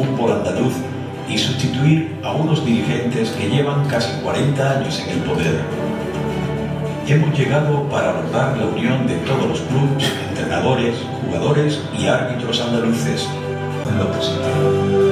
fútbol andaluz y sustituir a unos dirigentes que llevan casi 40 años en el poder. Hemos llegado para abordar la unión de todos los clubes, entrenadores, jugadores y árbitros andaluces en lo positivo.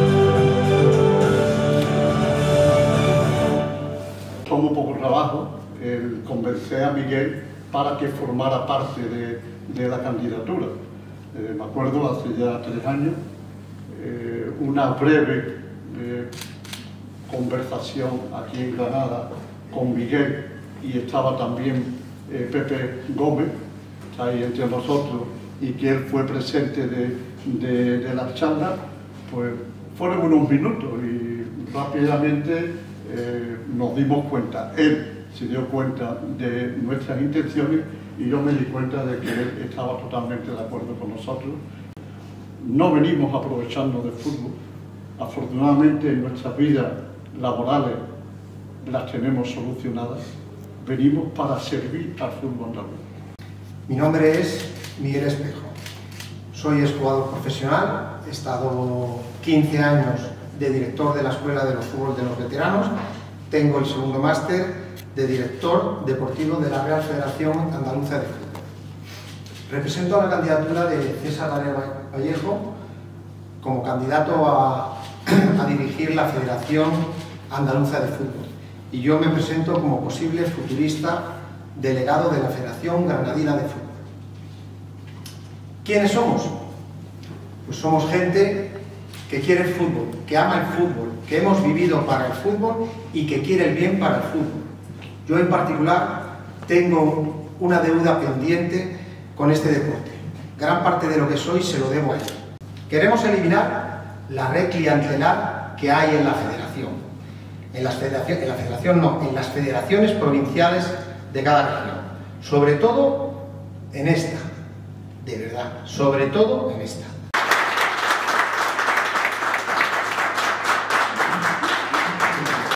Tomó poco trabajo el convencer a Miguel para que formara parte de la candidatura. Me acuerdo hace ya 3 años, una breve conversación aquí en Granada con Miguel, y estaba también Pepe Gómez, está ahí entre nosotros, y que él fue presente de la charla. Pues fueron unos minutos y rápidamente nos dimos cuenta. Él se dio cuenta de nuestras intenciones y yo me di cuenta de que él estaba totalmente de acuerdo con nosotros. No venimos aprovechando del fútbol. Afortunadamente nuestras vidas laborales las tenemos solucionadas. Venimos para servir al fútbol andaluz. Mi nombre es Miguel Espejo. Soy exjugador profesional, he estado 15 años de director de la Escuela de los Fútbol de los Veteranos, tengo el segundo máster de director deportivo de la Real Federación Andaluza de Fútbol. Represento a la candidatura de César Vallejo como candidato a dirigir la Federación Andaluza de Fútbol, y yo me presento como posible futurista delegado de la Federación Granadina de Fútbol. ¿Quiénes somos? Pues somos gente que quiere el fútbol, que ama el fútbol, que hemos vivido para el fútbol y que quiere el bien para el fútbol. Yo en particular tengo una deuda pendiente con este deporte. Gran parte de lo que soy se lo debo a él. Queremos eliminar la red clientelar que hay en la federación. En las federaciones provinciales de cada región. Sobre todo en esta. De verdad, sobre todo en esta.